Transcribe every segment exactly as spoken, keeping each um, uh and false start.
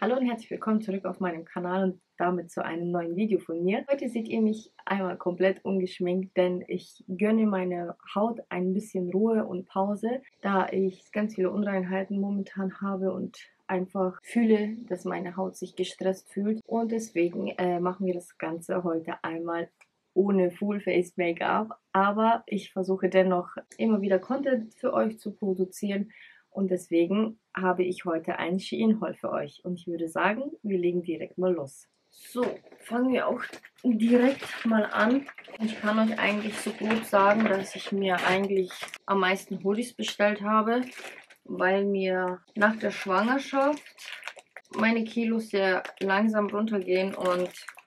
Hallo und herzlich willkommen zurück auf meinem Kanal und damit zu einem neuen Video von mir. Heute seht ihr mich einmal komplett ungeschminkt, denn ich gönne meiner Haut ein bisschen Ruhe und Pause, da ich ganz viele Unreinheiten momentan habe und einfach fühle, dass meine Haut sich gestresst fühlt. Und deswegen äh, machen wir das Ganze heute einmal ohne Full-Face Make-up. Aber ich versuche dennoch immer wieder Content für euch zu produzieren. Und deswegen habe ich heute einen Shein-Haul für euch. Und ich würde sagen, wir legen direkt mal los. So, fangen wir auch direkt mal an. Ich kann euch eigentlich so gut sagen, dass ich mir eigentlich am meisten Hoodies bestellt habe, weil mir nach der Schwangerschaft meine Kilos sehr langsam runtergehen. Und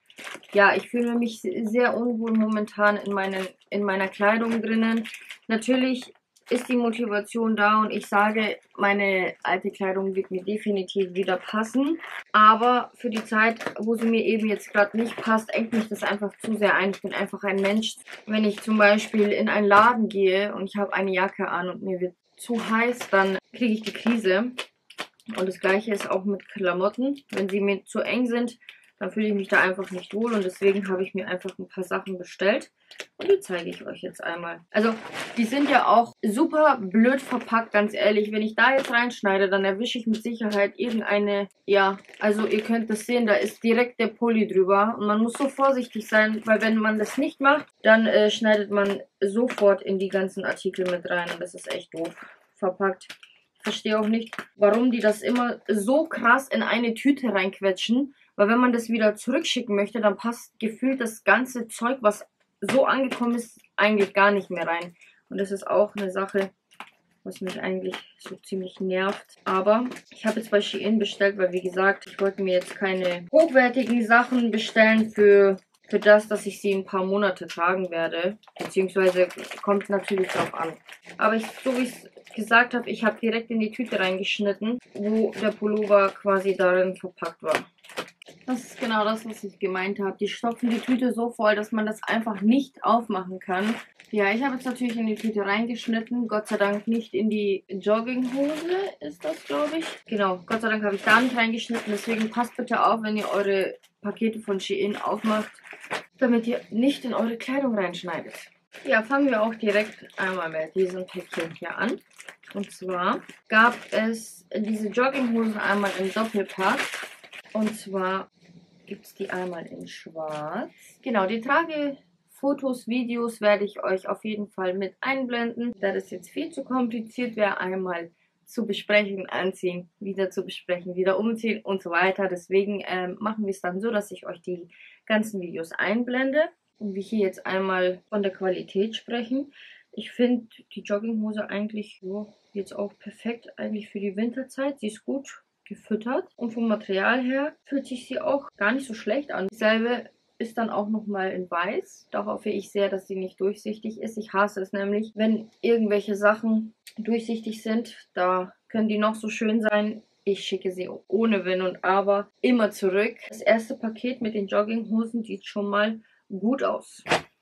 ja, ich fühle mich sehr unwohl momentan in, meinen, in meiner Kleidung drinnen. Natürlich ist die Motivation da und ich sage, meine alte Kleidung wird mir definitiv wieder passen. Aber für die Zeit, wo sie mir eben jetzt gerade nicht passt, engt mich das einfach zu sehr ein. Ich bin einfach ein Mensch. Wenn ich zum Beispiel in einen Laden gehe und ich habe eine Jacke an und mir wird zu heiß, dann kriege ich die Krise. Und das gleiche ist auch mit Klamotten. Wenn sie mir zu eng sind, dann fühle ich mich da einfach nicht wohl und deswegen habe ich mir einfach ein paar Sachen bestellt und die zeige ich euch jetzt einmal. Also die sind ja auch super blöd verpackt, ganz ehrlich. Wenn ich da jetzt reinschneide, dann erwische ich mit Sicherheit irgendeine, ja, also ihr könnt das sehen, da ist direkt der Pulli drüber und man muss so vorsichtig sein, weil wenn man das nicht macht, dann äh, schneidet man sofort in die ganzen Artikel mit rein und das ist echt doof verpackt. Ich verstehe auch nicht, warum die das immer so krass in eine Tüte reinquetschen. Weil wenn man das wieder zurückschicken möchte, dann passt gefühlt das ganze Zeug, was so angekommen ist, eigentlich gar nicht mehr rein. Und das ist auch eine Sache, was mich eigentlich so ziemlich nervt. Aber ich habe jetzt bei Shein bestellt, weil wie gesagt, ich wollte mir jetzt keine hochwertigen Sachen bestellen für, für das, dass ich sie ein paar Monate tragen werde. Beziehungsweise kommt natürlich drauf an. Aber ich, so wie ich es gesagt habe, ich habe direkt in die Tüte reingeschnitten, wo der Pullover quasi darin verpackt war. Das ist genau das, was ich gemeint habe. Die stopfen die Tüte so voll, dass man das einfach nicht aufmachen kann. Ja, ich habe jetzt natürlich in die Tüte reingeschnitten. Gott sei Dank nicht in die Jogginghose ist das, glaube ich. Genau, Gott sei Dank habe ich da nicht reingeschnitten. Deswegen passt bitte auf, wenn ihr eure Pakete von Shein aufmacht, damit ihr nicht in eure Kleidung reinschneidet. Ja, fangen wir auch direkt einmal mit diesem Päckchen hier an. Und zwar gab es diese Jogginghosen einmal im Doppelpack. Und zwar gibt es die einmal in schwarz. Genau, die Tragefotos, Videos werde ich euch auf jeden Fall mit einblenden. Da das jetzt viel zu kompliziert wäre, einmal zu besprechen, anziehen, wieder zu besprechen, wieder umziehen und so weiter. Deswegen ähm, machen wir es dann so, dass ich euch die ganzen Videos einblende. Und wir hier jetzt einmal von der Qualität sprechen. Ich finde die Jogginghose eigentlich so jetzt auch perfekt eigentlich für die Winterzeit. Sie ist gut gefüttert und vom Material her fühlt sich sie auch gar nicht so schlecht an. Dieselbe ist dann auch nochmal in weiß. Da hoffe ich sehr, dass sie nicht durchsichtig ist. Ich hasse es nämlich, wenn irgendwelche Sachen durchsichtig sind. Da können die noch so schön sein. Ich schicke sie ohne Wenn und Aber immer zurück. Das erste Paket mit den Jogginghosen sieht schon mal gut aus.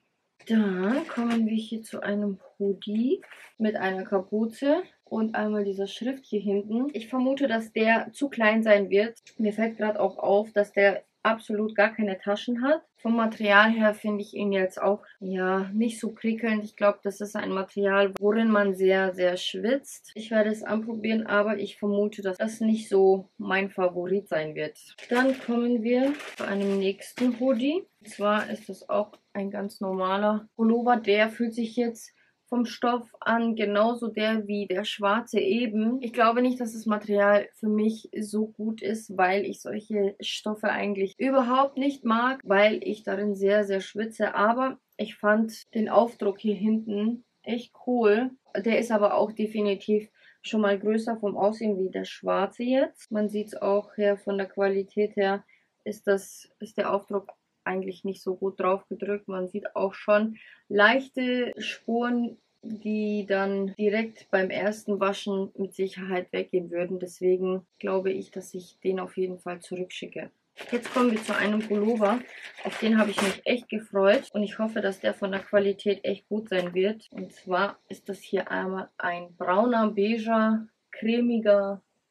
Dann kommen wir hier zu einem Hoodie mit einer Kapuze und einmal dieser Schrift hier hinten. Ich vermute, dass der zu klein sein wird. Mir fällt gerade auch auf, dass der absolut gar keine Taschen hat. Vom Material her finde ich ihn jetzt auch ja nicht so prickelnd. Ich glaube, das ist ein Material, worin man sehr, sehr schwitzt. Ich werde es anprobieren, aber ich vermute, dass das nicht so mein Favorit sein wird. Dann kommen wir zu einem nächsten Hoodie. Und zwar ist das auch ein ganz normaler Pullover. Der fühlt sich jetzt vom Stoff an genauso der wie der schwarze eben. Ich glaube nicht, dass das Material für mich so gut ist, weil ich solche Stoffe eigentlich überhaupt nicht mag, weil ich darin sehr, sehr schwitze. Aber ich fand den Aufdruck hier hinten echt cool. Der ist aber auch definitiv schon mal größer vom Aussehen wie der schwarze jetzt. Man sieht es auch her von der Qualität her, ist, das, ist der Aufdruck eigentlich nicht so gut drauf gedrückt. Man sieht auch schon leichte Spuren, die dann direkt beim ersten Waschen mit Sicherheit weggehen würden. Deswegen glaube ich, dass ich den auf jeden Fall zurückschicke. Jetzt kommen wir zu einem Pullover. Auf den habe ich mich echt gefreut und ich hoffe, dass der von der Qualität echt gut sein wird. Und zwar ist das hier einmal ein brauner, beiger, cremiger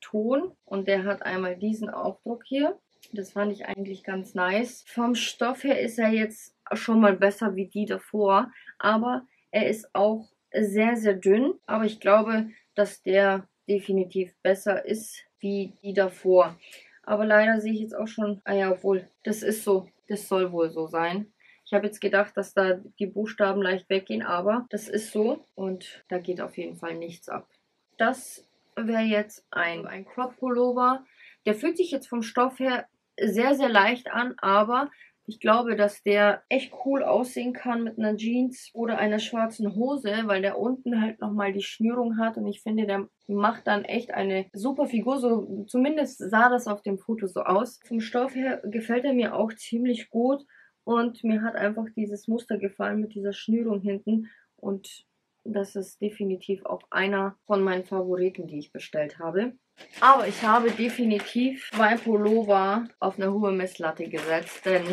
Ton und der hat einmal diesen Aufdruck hier. Das fand ich eigentlich ganz nice. Vom Stoff her ist er jetzt schon mal besser wie die davor, aber er ist auch sehr, sehr dünn. Aber ich glaube, dass der definitiv besser ist wie die davor. Aber leider sehe ich jetzt auch schon, ah ja, obwohl, das ist so, das soll wohl so sein. Ich habe jetzt gedacht, dass da die Buchstaben leicht weggehen, aber das ist so und da geht auf jeden Fall nichts ab. Das wäre jetzt ein, ein Crop Pullover. Der fühlt sich jetzt vom Stoff her sehr, sehr leicht an, aber ich glaube, dass der echt cool aussehen kann mit einer Jeans oder einer schwarzen Hose, weil der unten halt nochmal die Schnürung hat und ich finde, der macht dann echt eine super Figur. So, zumindest sah das auf dem Foto so aus. Vom Stoff her gefällt er mir auch ziemlich gut und mir hat einfach dieses Muster gefallen mit dieser Schnürung hinten und das ist definitiv auch einer von meinen Favoriten, die ich bestellt habe. Aber ich habe definitiv zwei Pullover auf eine hohe Messlatte gesetzt, denn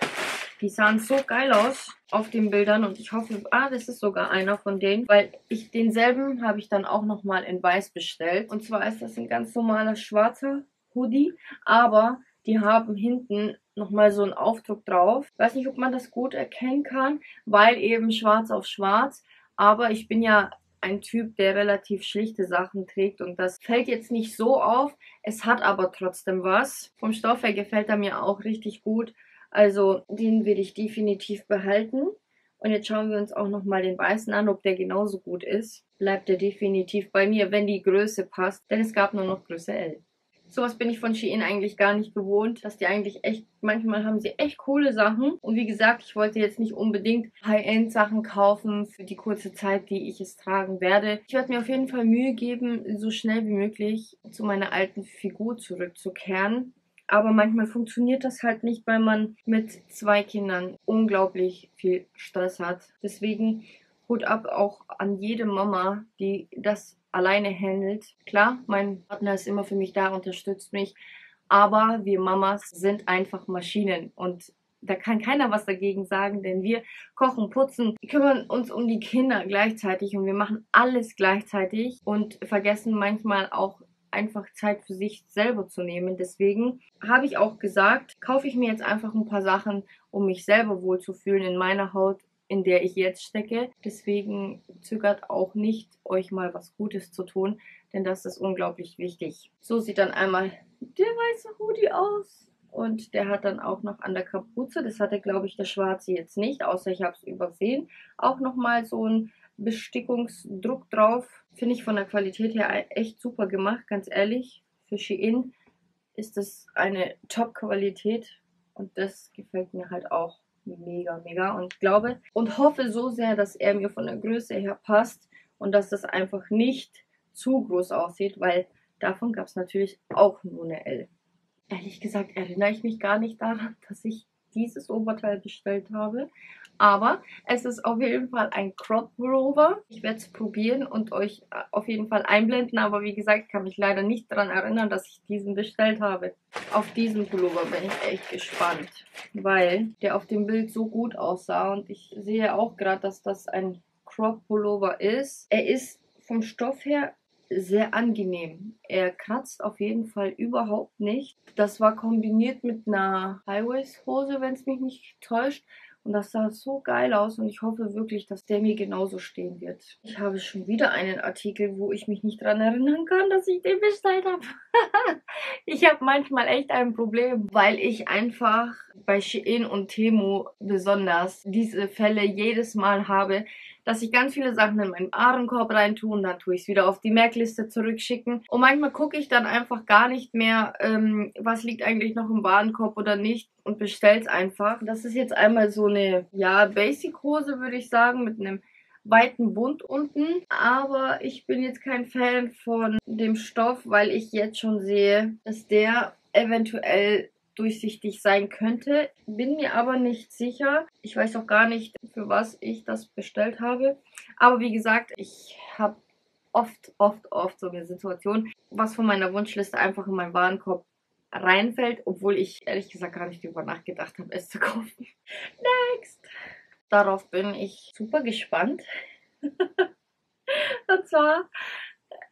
die sahen so geil aus auf den Bildern und ich hoffe, ah, das ist sogar einer von denen, weil ich denselben habe ich dann auch nochmal in weiß bestellt. Und zwar ist das ein ganz normaler schwarzer Hoodie, aber die haben hinten nochmal so einen Aufdruck drauf. Ich weiß nicht, ob man das gut erkennen kann, weil eben schwarz auf schwarz, aber ich bin ja ein Typ, der relativ schlichte Sachen trägt und das fällt jetzt nicht so auf. Es hat aber trotzdem was. Vom Stoff her gefällt er mir auch richtig gut. Also den will ich definitiv behalten. Und jetzt schauen wir uns auch nochmal den weißen an, ob der genauso gut ist. Bleibt der definitiv bei mir, wenn die Größe passt, denn es gab nur noch Größe L. Sowas bin ich von Shein eigentlich gar nicht gewohnt, dass die eigentlich echt, manchmal haben sie echt coole Sachen. Und wie gesagt, ich wollte jetzt nicht unbedingt High-End-Sachen kaufen für die kurze Zeit, die ich es tragen werde. Ich werde mir auf jeden Fall Mühe geben, so schnell wie möglich zu meiner alten Figur zurückzukehren. Aber manchmal funktioniert das halt nicht, weil man mit zwei Kindern unglaublich viel Stress hat. Deswegen Hut ab auch an jede Mama, die das alleine handelt. Klar, mein Partner ist immer für mich da, unterstützt mich, aber wir Mamas sind einfach Maschinen und da kann keiner was dagegen sagen, denn wir kochen, putzen, kümmern uns um die Kinder gleichzeitig und wir machen alles gleichzeitig und vergessen manchmal auch einfach Zeit für sich selber zu nehmen. Deswegen habe ich auch gesagt, kaufe ich mir jetzt einfach ein paar Sachen, um mich selber wohlzufühlen in meiner Haut, in der ich jetzt stecke. Deswegen zögert auch nicht, euch mal was Gutes zu tun, denn das ist unglaublich wichtig. So sieht dann einmal der weiße Hoodie aus. Und der hat dann auch noch an der Kapuze, das hatte glaube ich der schwarze jetzt nicht, außer ich habe es übersehen, auch nochmal so ein Bestickungsdruck drauf. Finde ich von der Qualität her echt super gemacht, ganz ehrlich. Für Shein ist das eine Top-Qualität und das gefällt mir halt auch mega, mega. Und ich glaube und hoffe so sehr, dass er mir von der Größe her passt und dass das einfach nicht zu groß aussieht, weil davon gab es natürlich auch nur eine L. Ehrlich gesagt erinnere ich mich gar nicht daran, dass ich dieses Oberteil bestellt habe. Aber es ist auf jeden Fall ein Crop Pullover. Ich werde es probieren und euch auf jeden Fall einblenden. Aber wie gesagt, ich kann mich leider nicht daran erinnern, dass ich diesen bestellt habe. Auf diesen Pullover bin ich echt gespannt, weil der auf dem Bild so gut aussah. Und ich sehe auch gerade, dass das ein Crop Pullover ist. Er ist vom Stoff her sehr angenehm. Er kratzt auf jeden Fall überhaupt nicht. Das war kombiniert mit einer High-Waist-Hose, wenn es mich nicht täuscht. Und das sah so geil aus und ich hoffe wirklich, dass der mir genauso stehen wird. Ich habe schon wieder einen Artikel, wo ich mich nicht daran erinnern kann, dass ich den bestellt habe. Ich habe manchmal echt ein Problem, weil ich einfach bei Shein und Temu besonders diese Fälle jedes Mal habe, dass ich ganz viele Sachen in meinen Warenkorb reintue und dann tue ich es wieder auf die Merkliste zurückschicken. Und manchmal gucke ich dann einfach gar nicht mehr, ähm, was liegt eigentlich noch im Warenkorb oder nicht und bestelle es einfach. Das ist jetzt einmal so eine, ja, Basic-Hose, würde ich sagen, mit einem weiten Bund unten. Aber ich bin jetzt kein Fan von dem Stoff, weil ich jetzt schon sehe, dass der eventuell durchsichtig sein könnte. Bin mir aber nicht sicher. Ich weiß auch gar nicht, für was ich das bestellt habe. Aber wie gesagt, ich habe oft, oft, oft so eine Situation, was von meiner Wunschliste einfach in meinen Warenkorb reinfällt, obwohl ich ehrlich gesagt gar nicht darüber nachgedacht habe, es zu kaufen. Next! Darauf bin ich super gespannt. Und zwar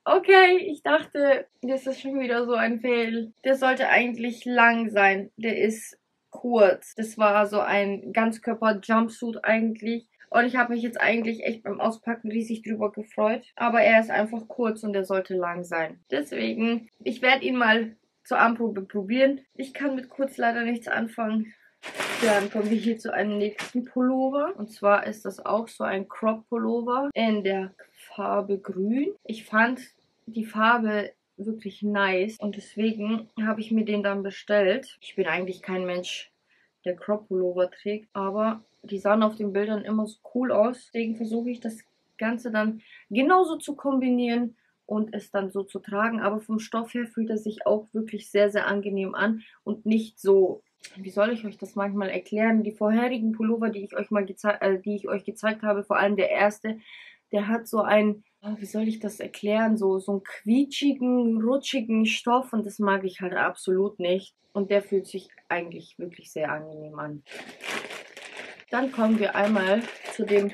Okay, ich dachte, das ist schon wieder so ein Fail. Der sollte eigentlich lang sein. Der ist kurz. Das war so ein Ganzkörper-Jumpsuit eigentlich. Und ich habe mich jetzt eigentlich echt beim Auspacken riesig drüber gefreut. Aber er ist einfach kurz und er sollte lang sein. Deswegen, ich werde ihn mal zur Anprobe probieren. Ich kann mit kurz leider nichts anfangen. Dann kommen wir hier zu einem nächsten Pullover. Und zwar ist das auch so ein Crop-Pullover in der Farbe Grün. Ich fand die Farbe wirklich nice und deswegen habe ich mir den dann bestellt. Ich bin eigentlich kein Mensch, der Crop-Pullover trägt, aber die sahen auf den Bildern immer so cool aus. Deswegen versuche ich das Ganze dann genauso zu kombinieren und es dann so zu tragen. Aber vom Stoff her fühlt er sich auch wirklich sehr, sehr angenehm an und nicht so, wie soll ich euch das manchmal erklären? Die vorherigen Pullover, die ich euch mal gezeigt, äh, die ich euch gezeigt habe, vor allem der erste, der hat so ein, oh, wie soll ich das erklären, so, so einen quietschigen, rutschigen Stoff und das mag ich halt absolut nicht. Und der fühlt sich eigentlich wirklich sehr angenehm an. Dann kommen wir einmal zu dem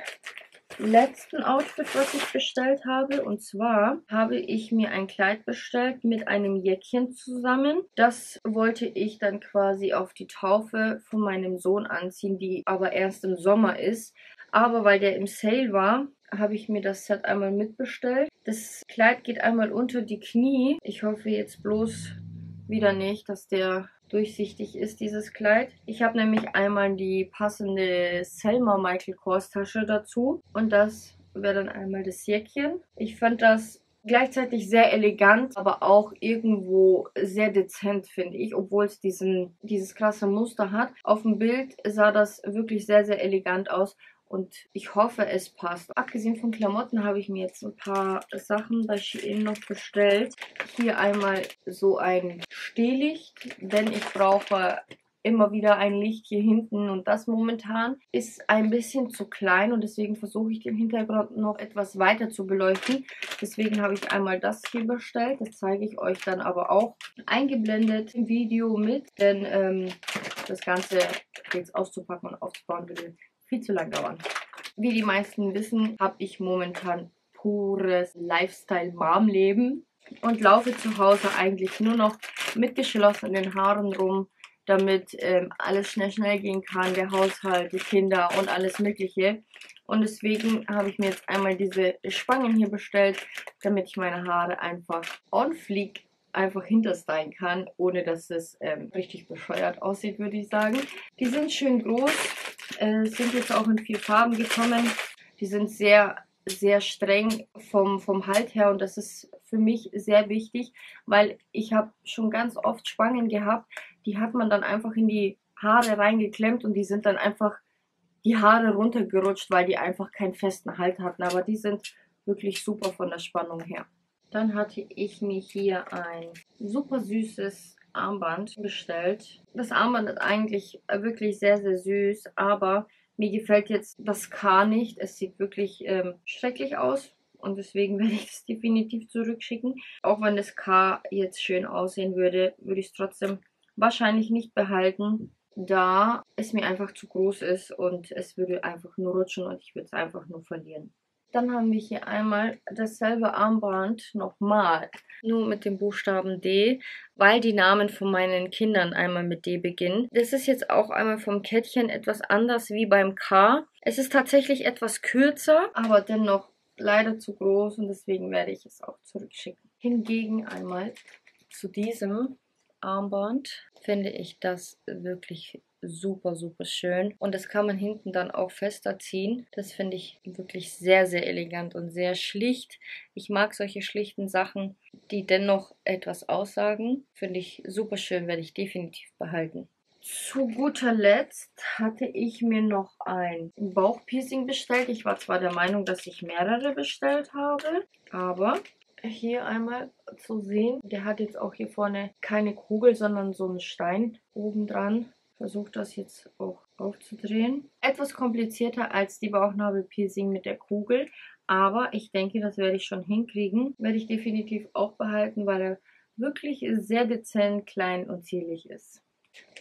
letzten Outfit, was ich bestellt habe. Und zwar habe ich mir ein Kleid bestellt mit einem Jäckchen zusammen. Das wollte ich dann quasi auf die Taufe von meinem Sohn anziehen, die aber erst im Sommer ist. Aber weil der im Sale war, habe ich mir das Set einmal mitbestellt. Das Kleid geht einmal unter die Knie. Ich hoffe jetzt bloß wieder nicht, dass der durchsichtig ist, dieses Kleid. Ich habe nämlich einmal die passende Selma Michael Kors Tasche dazu. Und das wäre dann einmal das Jäckchen. Ich fand das gleichzeitig sehr elegant, aber auch irgendwo sehr dezent, finde ich, obwohl es diesen, dieses krasse Muster hat. Auf dem Bild sah das wirklich sehr, sehr elegant aus. Und ich hoffe, es passt. Abgesehen von Klamotten habe ich mir jetzt ein paar Sachen bei Shein noch bestellt. Hier einmal so ein Stehlicht, denn ich brauche immer wieder ein Licht hier hinten. Und das momentan ist ein bisschen zu klein und deswegen versuche ich den Hintergrund noch etwas weiter zu beleuchten. Deswegen habe ich einmal das hier bestellt. Das zeige ich euch dann aber auch eingeblendet im Video mit. Denn ähm, das Ganze jetzt auszupacken und aufzubauen würde viel zu lang dauern. Wie die meisten wissen, habe ich momentan pures Lifestyle-Mom-Leben und laufe zu Hause eigentlich nur noch mit geschlossenen Haaren rum, damit ähm, alles schnell schnell gehen kann, der Haushalt, die Kinder und alles Mögliche. Und deswegen habe ich mir jetzt einmal diese Spangen hier bestellt, damit ich meine Haare einfach on fleek einfach hinterstylen kann, ohne dass es ähm, richtig bescheuert aussieht, würde ich sagen. Die sind schön groß, äh, sind jetzt auch in vier Farben gekommen. Die sind sehr, sehr streng vom, vom Halt her und das ist für mich sehr wichtig, weil ich habe schon ganz oft Spangen gehabt, die hat man dann einfach in die Haare reingeklemmt und die sind dann einfach die Haare runtergerutscht, weil die einfach keinen festen Halt hatten. Aber die sind wirklich super von der Spannung her. Dann hatte ich mir hier ein super süßes Armband bestellt. Das Armband ist eigentlich wirklich sehr, sehr süß, aber mir gefällt jetzt das K nicht. Es sieht wirklich ähm, schrecklich aus und deswegen werde ich es definitiv zurückschicken. Auch wenn das K jetzt schön aussehen würde, würde ich es trotzdem wahrscheinlich nicht behalten, da es mir einfach zu groß ist und es würde einfach nur rutschen und ich würde es einfach nur verlieren. Dann haben wir hier einmal dasselbe Armband nochmal, nur mit dem Buchstaben D, weil die Namen von meinen Kindern einmal mit D beginnen. Das ist jetzt auch einmal vom Kettchen etwas anders wie beim K. Es ist tatsächlich etwas kürzer, aber dennoch leider zu groß und deswegen werde ich es auch zurückschicken. Hingegen einmal zu diesem Armband finde ich das wirklich super, super schön. Und das kann man hinten dann auch fester ziehen. Das finde ich wirklich sehr, sehr elegant und sehr schlicht. Ich mag solche schlichten Sachen, die dennoch etwas aussagen. Finde ich super schön, werde ich definitiv behalten. Zu guter Letzt hatte ich mir noch ein Bauchpiercing bestellt. Ich war zwar der Meinung, dass ich mehrere bestellt habe, aber hier einmal zu sehen, der hat jetzt auch hier vorne keine Kugel, sondern so einen Stein oben dran. Versuche das jetzt auch aufzudrehen. Etwas komplizierter als die Bauchnabelpiercing mit der Kugel, aber ich denke, das werde ich schon hinkriegen. Werde ich definitiv auch behalten, weil er wirklich sehr dezent, klein und zierlich ist.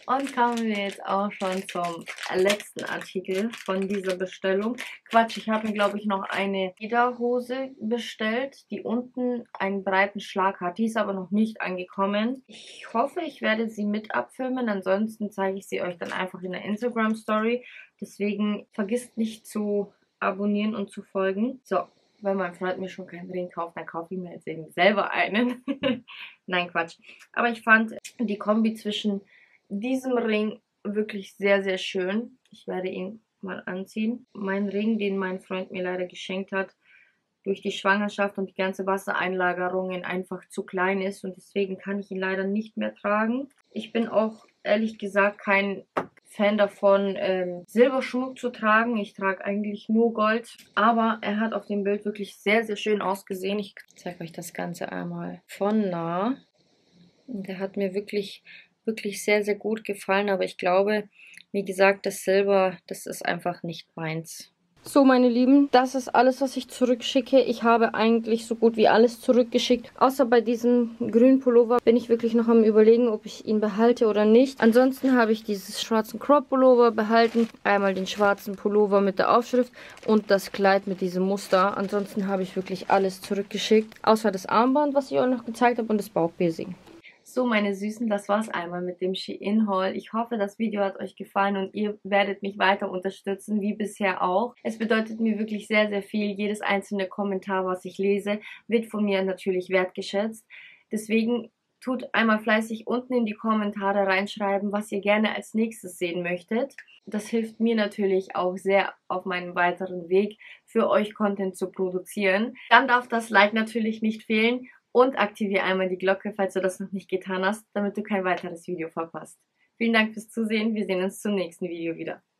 Und kommen wir jetzt auch schon zum letzten Artikel von dieser Bestellung. Quatsch, ich habe mir, glaube ich, noch eine Lederhose bestellt, die unten einen breiten Schlag hat. Die ist aber noch nicht angekommen. Ich hoffe, ich werde sie mit abfilmen. Ansonsten zeige ich sie euch dann einfach in der Instagram-Story. Deswegen vergisst nicht zu abonnieren und zu folgen. So, wenn mein Freund mir schon keinen Ring kauft, dann kaufe ich mir jetzt eben selber einen. Nein, Quatsch. Aber ich fand die Kombi zwischen diesem Ring wirklich sehr, sehr schön. Ich werde ihn mal anziehen. Mein Ring, den mein Freund mir leider geschenkt hat, durch die Schwangerschaft und die ganze Wassereinlagerungen einfach zu klein ist und deswegen kann ich ihn leider nicht mehr tragen. Ich bin auch ehrlich gesagt kein Fan davon, ähm, Silberschmuck zu tragen. Ich trage eigentlich nur Gold, aber er hat auf dem Bild wirklich sehr, sehr schön ausgesehen. Ich zeige euch das Ganze einmal von nah. Und der hat mir wirklich wirklich sehr, sehr gut gefallen, aber ich glaube, wie gesagt, das Silber, das ist einfach nicht meins. So, meine Lieben, das ist alles, was ich zurückschicke. Ich habe eigentlich so gut wie alles zurückgeschickt. Außer bei diesem grünen Pullover bin ich wirklich noch am Überlegen, ob ich ihn behalte oder nicht. Ansonsten habe ich dieses schwarzen Crop-Pullover behalten. Einmal den schwarzen Pullover mit der Aufschrift und das Kleid mit diesem Muster. Ansonsten habe ich wirklich alles zurückgeschickt. Außer das Armband, was ich euch noch gezeigt habe, und das Bauchpiercing. So, meine Süßen, das war's einmal mit dem Shein-Haul. Ich hoffe, das Video hat euch gefallen und ihr werdet mich weiter unterstützen, wie bisher auch. Es bedeutet mir wirklich sehr, sehr viel. Jedes einzelne Kommentar, was ich lese, wird von mir natürlich wertgeschätzt. Deswegen tut einmal fleißig unten in die Kommentare reinschreiben, was ihr gerne als nächstes sehen möchtet. Das hilft mir natürlich auch sehr auf meinem weiteren Weg, für euch Content zu produzieren. Dann darf das Like natürlich nicht fehlen. Und aktiviere einmal die Glocke, falls du das noch nicht getan hast, damit du kein weiteres Video verpasst. Vielen Dank fürs Zusehen. Wir sehen uns zum nächsten Video wieder.